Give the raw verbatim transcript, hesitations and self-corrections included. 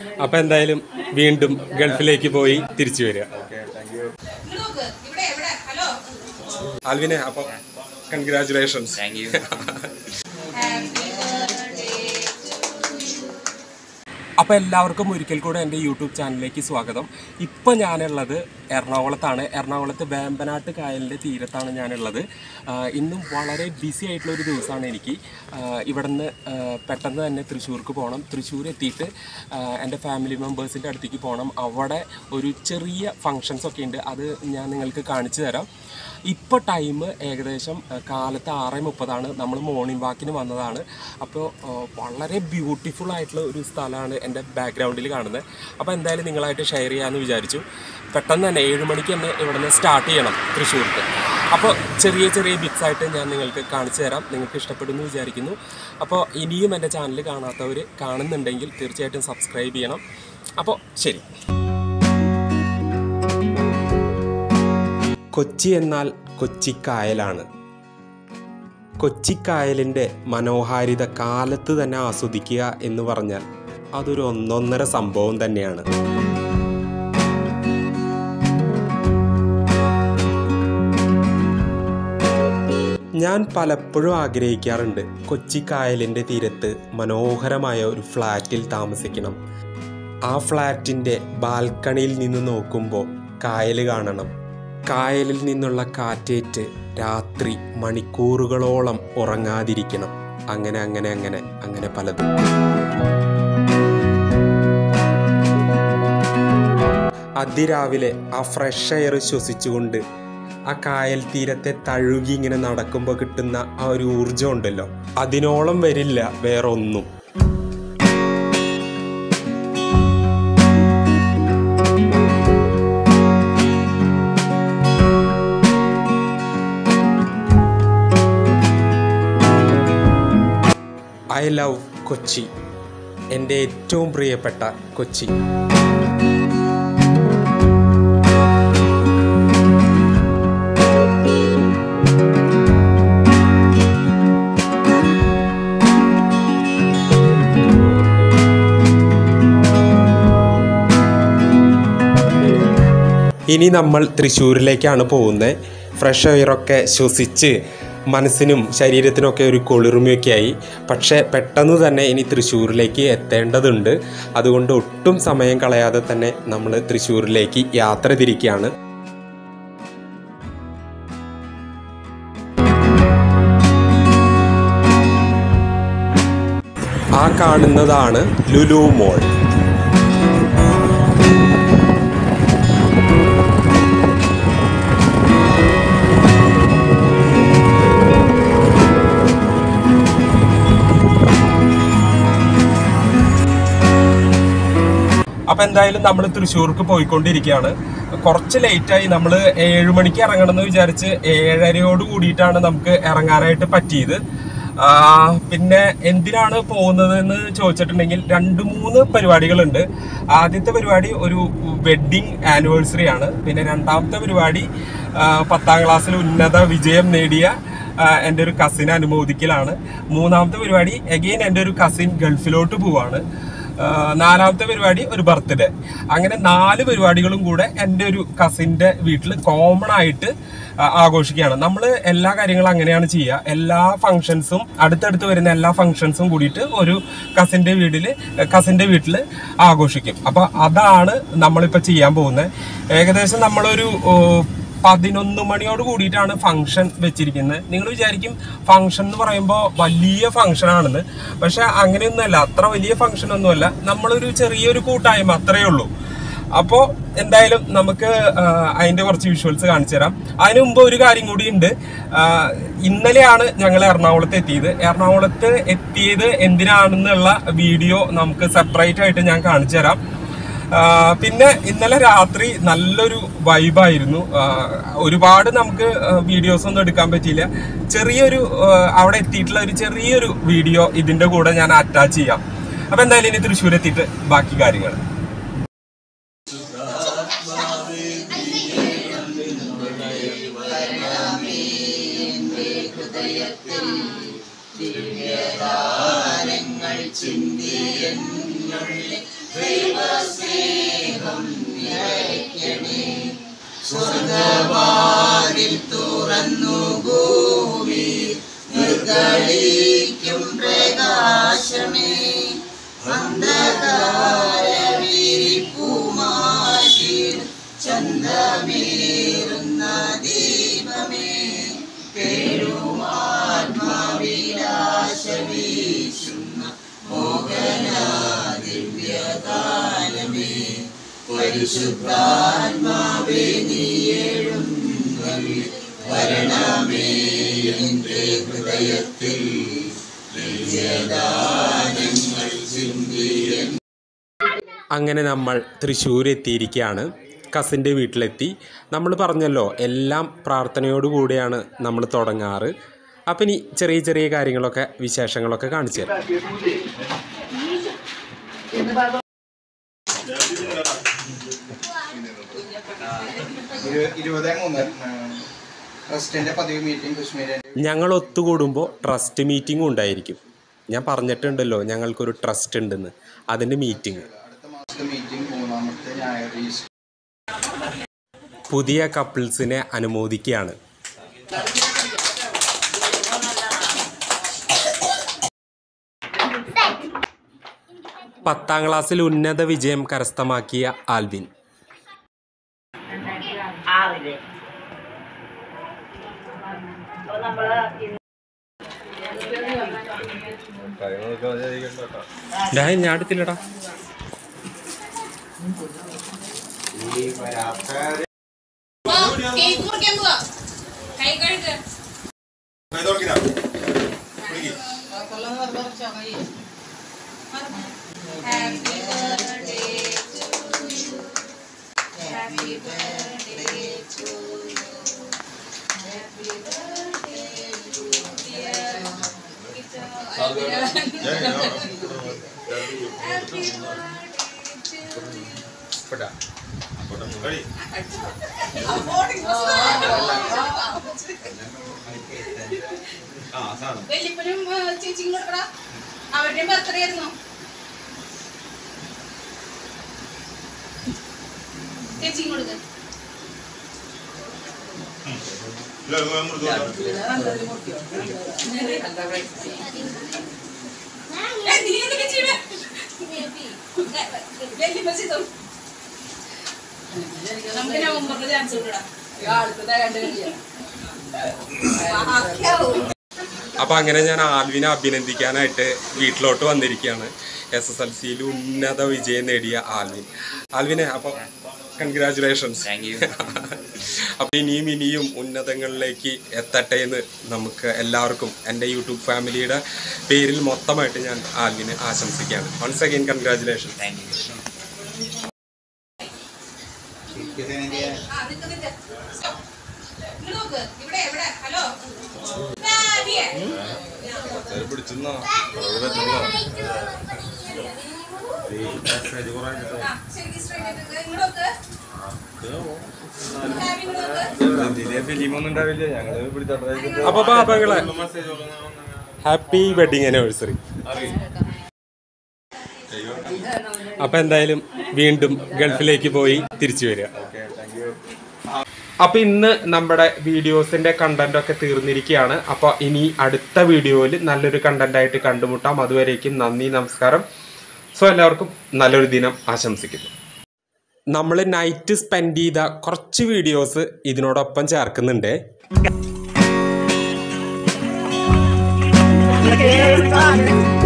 അപ്പോൾ എന്തായാലും വീണ്ടും ഗൾഫിലേക്ക് പോയി തിരിച്ചു വരിക. ആൽവിനെ അപ്പോൾ കൺഗ്രാറ്റുലേഷൻസ്. Thank you. അപ്പോൾ എല്ലാവർക്കും ഒരിക്കൽ കൂടെ എൻ്റെ യൂട്യൂബ് ചാനലിലേക്ക് സ്വാഗതം. ഇപ്പോൾ ഞാനുള്ളത് എറണാകുളത്താണ്. എറണാകുളത്ത് വേമ്പനാട്ട് കായലിൻ്റെ തീരത്താണ് ഞാനുള്ളത്. ഇന്നും വളരെ ബിസി ആയിട്ടുള്ളൊരു ദിവസമാണ് എനിക്ക്. ഇവിടെ നിന്ന് പെട്ടെന്ന് തന്നെ തൃശ്ശൂർക്ക് പോകണം. തൃശ്ശൂർ എത്തിയിട്ട് എൻ്റെ ഫാമിലി മെമ്പേഴ്സിൻ്റെ അടുത്തേക്ക് പോകണം. അവിടെ ഒരു ചെറിയ ഫങ്ഷൻസൊക്കെ ഉണ്ട്, അത് ഞാൻ നിങ്ങൾക്ക് കാണിച്ചു തരാം. ഇപ്പോൾ ടൈം ഏകദേശം കാലത്ത് ആറ് മുപ്പതാണ്. നമ്മൾ മോർണിംഗ് വാക്കിന് വന്നതാണ്. അപ്പോൾ വളരെ ബ്യൂട്ടിഫുൾ ആയിട്ടുള്ള ഒരു സ്ഥലമാണ് എൻ്റെ ബാക്ക്ഗ്രൗണ്ടിൽ കാണുന്നത്. അപ്പോൾ എന്തായാലും നിങ്ങളായിട്ട് ഷെയർ ചെയ്യാമെന്ന് വിചാരിച്ചു. പെട്ടെന്ന് തന്നെ ഏഴ് മണിക്ക് തന്നെ ഇവിടെ നിന്ന് സ്റ്റാർട്ട് ചെയ്യണം തൃശ്ശൂർക്ക്. അപ്പോൾ ചെറിയ ചെറിയ ബിറ്റ്സായിട്ട് ഞാൻ നിങ്ങൾക്ക് കാണിച്ചു തരാം. നിങ്ങൾക്ക് ഇഷ്ടപ്പെടുമെന്ന് വിചാരിക്കുന്നു. അപ്പോൾ ഇനിയും എൻ്റെ ചാനൽ കാണാത്തവർ കാണുന്നുണ്ടെങ്കിൽ തീർച്ചയായിട്ടും സബ്സ്ക്രൈബ് ചെയ്യണം. അപ്പോൾ ശരി. കൊച്ചി എന്നാൽ കൊച്ചിക്കായലാണ്. കൊച്ചിക്കായലിൻ്റെ മനോഹാരിത കാലത്ത് തന്നെ ആസ്വദിക്കുക എന്ന് പറഞ്ഞാൽ അതൊരു ഒന്നൊന്നര സംഭവം തന്നെയാണ്. ഞാൻ പലപ്പോഴും ആഗ്രഹിക്കാറുണ്ട് കൊച്ചിക്കായലിൻ്റെ തീരത്ത് മനോഹരമായ ഒരു ഫ്ലാറ്റിൽ താമസിക്കണം. ആ ഫ്ലാറ്റിൻ്റെ ബാൽക്കണിയിൽ നിന്ന് നോക്കുമ്പോൾ കായൽ കാണണം. കായലിൽ നിന്നുള്ള കാറ്റേറ്റ് രാത്രി മണിക്കൂറുകളോളം ഉറങ്ങാതിരിക്കണം. അങ്ങനെ അങ്ങനെ അങ്ങനെ അങ്ങനെ പലതും. അതിരാവിലെ ആ ഫ്രഷ് എയർ ശ്വസിച്ചുകൊണ്ട് ആ കായൽ തീരത്തെ തഴുകി ഇങ്ങനെ നടക്കുമ്പോൾ കിട്ടുന്ന ആ ഒരു ഊർജം ഉണ്ടല്ലോ, അതിനോളം വരില്ല വേറെ ഒന്നും. ഐ ലവ് കൊച്ചി, എൻ്റെ ഏറ്റവും പ്രിയപ്പെട്ട കൊച്ചി. ഇനി നമ്മൾ തൃശ്ശൂരിലേക്കാണ് പോകുന്നത്. ഫ്രഷ് എയറൊക്കെ ശ്വസിച്ച് മനസ്സിനും ശരീരത്തിനൊക്കെ ഒരു കുളിർമയൊക്കെയായി. പക്ഷേ പെട്ടെന്ന് തന്നെ ഇനി തൃശ്ശൂരിലേക്ക് എത്തേണ്ടതുണ്ട്. അതുകൊണ്ട് ഒട്ടും സമയം കളയാതെ തന്നെ നമ്മൾ തൃശ്ശൂരിലേക്ക് യാത്ര തിരിക്കുകയാണ്. ആ കാണുന്നതാണ് ലുലു മോൾ. അപ്പോൾ എന്തായാലും നമ്മൾ തൃശ്ശൂർക്ക് പോയിക്കൊണ്ടിരിക്കുകയാണ്. കുറച്ച് ലേറ്റായി. നമ്മൾ ഏഴ് മണിക്ക് ഇറങ്ങണമെന്ന് വിചാരിച്ച് ഏഴരയോട് കൂടിയിട്ടാണ് നമുക്ക് ഇറങ്ങാനായിട്ട് പറ്റിയത്. പിന്നെ എന്തിനാണ് പോകുന്നതെന്ന് ചോദിച്ചിട്ടുണ്ടെങ്കിൽ രണ്ട് മൂന്ന് പരിപാടികളുണ്ട്. ആദ്യത്തെ പരിപാടി ഒരു വെഡ്ഡിങ് ആനിവേഴ്സറി ആണ്. പിന്നെ രണ്ടാമത്തെ പരിപാടി പത്താം ക്ലാസ്സിൽ ഉന്നത വിജയം നേടിയ എൻ്റെ ഒരു കസിനെ അനുമോദിക്കലാണ്. മൂന്നാമത്തെ പരിപാടി എഗെയിൻ എൻ്റെ ഒരു കസിൻ ഗൾഫിലോട്ട് പോവാണ്. നാലാമത്തെ പരിപാടി ഒരു ബർത്ത്ഡേ. അങ്ങനെ നാല് പരിപാടികളും കൂടെ എൻ്റെ ഒരു കസിൻ്റെ വീട്ടിൽ കോമൺ ആയിട്ട് ആഘോഷിക്കുകയാണ്. നമ്മൾ എല്ലാ കാര്യങ്ങളും അങ്ങനെയാണ് ചെയ്യുക. എല്ലാ ഫങ്ഷൻസും അടുത്തടുത്ത് വരുന്ന എല്ലാ ഫങ്ഷൻസും കൂടിയിട്ട് ഒരു കസിൻ്റെ വീട്ടിൽ കസിൻ്റെ വീട്ടിൽ ആഘോഷിക്കും. അപ്പോൾ അതാണ് നമ്മളിപ്പോൾ ചെയ്യാൻ പോകുന്നത്. ഏകദേശം നമ്മളൊരു പതിനൊന്ന് മണിയോട് കൂടിയിട്ടാണ് ഫംഗ്ഷൻ വെച്ചിരിക്കുന്നത്. നിങ്ങൾ വിചാരിക്കും ഫംഗ്ഷൻ എന്ന് പറയുമ്പോൾ വലിയ ഫംഗ്ഷനാണെന്ന്. പക്ഷെ അങ്ങനെയൊന്നുമല്ല, അത്ര വലിയ ഫംഗ്ഷനൊന്നുമല്ല. നമ്മളൊരു ചെറിയൊരു കൂട്ടായ്മ അത്രയേ ഉള്ളൂ. അപ്പോൾ എന്തായാലും നമുക്ക് അതിൻ്റെ കുറച്ച് വിഷ്വൽസ് കാണിച്ചു തരാം. അതിനു മുമ്പ് ഒരു കാര്യം കൂടി ഉണ്ട്. ഇന്നലെയാണ് ഞങ്ങൾ എറണാകുളത്ത് എത്തിയത്. എറണാകുളത്ത് എത്തിയത് എന്തിനാണെന്നുള്ള വീഡിയോ നമുക്ക് സെപ്പറേറ്റ് ആയിട്ട് ഞാൻ കാണിച്ചു തരാം. പിന്നെ ഇന്നലെ രാത്രി നല്ലൊരു വൈബായിരുന്നു. ഒരുപാട് നമുക്ക് വീഡിയോസ് ഒന്നും എടുക്കാൻ പറ്റിയില്ല. ചെറിയൊരു അവിടെ എത്തിയിട്ടുള്ള ഒരു ചെറിയൊരു വീഡിയോ ഇതിൻ്റെ കൂടെ ഞാൻ അറ്റാച്ച് ചെയ്യാം. അപ്പം എന്തായാലും ഇനി തൃശ്ശൂർ എത്തിയിട്ട് ബാക്കി കാര്യങ്ങൾ. ചിന്തിയെന്നുള്ളിൽ ദൈവ സ്വർഗവാതിൽ തുറന്നു ഭൂമി നിർഗളിക്കും പ്രകാശമേ അന്ധകാര വിരിപ്പുമാറ്റി ചന്തമേറുന്ന ദീപമേ പെരുമാത്മാവിലാശ വീശുന്ന മോഹന ദിവ്യകാലമേ പരിശുദ്ധാത്മാവേ നീയേഴും വരണമേ എൻ്റെ ഹൃദയത്തിൽ വിജയദാനങ്ങൾ ചിന്തിയ. അങ്ങനെ നമ്മൾ തൃശ്ശൂർ എത്തിയിരിക്കുകയാണ്. കസിൻ്റെ വീട്ടിലെത്തി. നമ്മൾ പറഞ്ഞല്ലോ എല്ലാം പ്രാർത്ഥനയോടുകൂടിയാണ് നമ്മൾ തുടങ്ങാറ്. അപ്പം ഇനി ചെറിയ ചെറിയ കാര്യങ്ങളൊക്കെ വിശേഷങ്ങളൊക്കെ കാണിച്ചു തരാം. ഞങ്ങൾ ഒത്തുകൂടുമ്പോൾ ട്രസ്റ്റ് മീറ്റിംഗും ഉണ്ടായിരിക്കും. ഞാൻ പറഞ്ഞിട്ടുണ്ടല്ലോ ഞങ്ങൾക്കൊരു ട്രസ്റ്റ് ഉണ്ടെന്ന്. അതിൻ്റെ മീറ്റിംഗ് പുതിയ കപ്പിൾസിനെ അനുമോദിക്കുകയാണ്. പത്താം ക്ലാസ്സിൽ ഉന്നത വിജയം കരസ്ഥമാക്കിയ ആൽവിൻ. ഞാൻ അടുത്തില്ലടാ. വെല്ലിപ്പനും ചേച്ചിയും കൊടുക്കടാ. അവരുടെയും ബർത്ത്ഡേ ആയിരുന്നു. ചേച്ചിയും കൊടുക്ക. നമുക്ക് നവംബറിൽ ചാൻസ് കൊടുക്കടാ. അപ്പം അങ്ങനെ ഞാൻ ആൽവിനെ അഭിനന്ദിക്കാനായിട്ട് വീട്ടിലോട്ട് വന്നിരിക്കുകയാണ്. എസ് എസ് എൽ സിയിൽ ഉന്നത വിജയം നേടിയ ആൽവിൻ. ആൽവിനെ അപ്പം കൺഗ്രാജുലേഷൻസ്. അപ്പം ഇനിയും ഇനിയും ഉന്നതങ്ങളിലേക്ക് എത്തട്ടെ എന്ന് നമുക്ക് എല്ലാവർക്കും എൻ്റെ യൂട്യൂബ് ഫാമിലിയുടെ പേരിൽ മൊത്തമായിട്ട് ഞാൻ ആൽവിനെ ആശംസിക്കുകയാണ്. Once again congratulation. അപ്പൊ പാപ്പങ്ങളെ ഹാപ്പി വെഡിങ് ആനിവേഴ്സറി. അപ്പൊ എന്തായാലും വീണ്ടും ഗൾഫിലേക്ക് പോയി തിരിച്ചു വരിക. അപ്പോൾ ഇന്ന് നമ്മുടെ വീഡിയോസിൻ്റെ കണ്ടൻറ്റൊക്കെ തീർന്നിരിക്കുകയാണ്. അപ്പോൾ ഇനി അടുത്ത വീഡിയോയിൽ നല്ലൊരു കണ്ടൻറ്റായിട്ട് കണ്ടുമുട്ടാം. അതുവരേക്കും നന്ദി, നമസ്കാരം. സോ എല്ലാവർക്കും നല്ലൊരു ദിനം ആശംസിക്കുന്നു. നമ്മൾ നൈറ്റ് സ്പെൻഡ് ചെയ്ത കുറച്ച് വീഡിയോസ് ഇതിനോടൊപ്പം ചേർക്കുന്നുണ്ട്.